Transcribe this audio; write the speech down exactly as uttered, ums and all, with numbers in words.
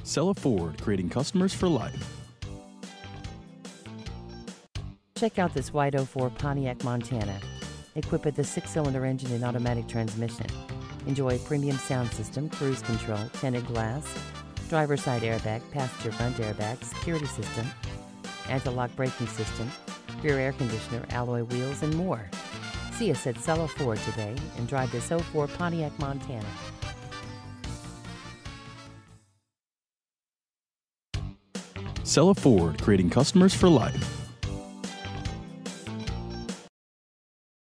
Cella Ford, creating customers for life. Check out this white oh four Pontiac, Montana, equipped with a six-cylinder engine and automatic transmission. Enjoy premium sound system, cruise control, tinted glass, driver's side airbag, passenger front airbag, security system, anti-lock braking system, rear air conditioner, alloy wheels, and more. See us at Cella Ford today and drive this oh four Pontiac, Montana. Cella Ford, creating customers for life.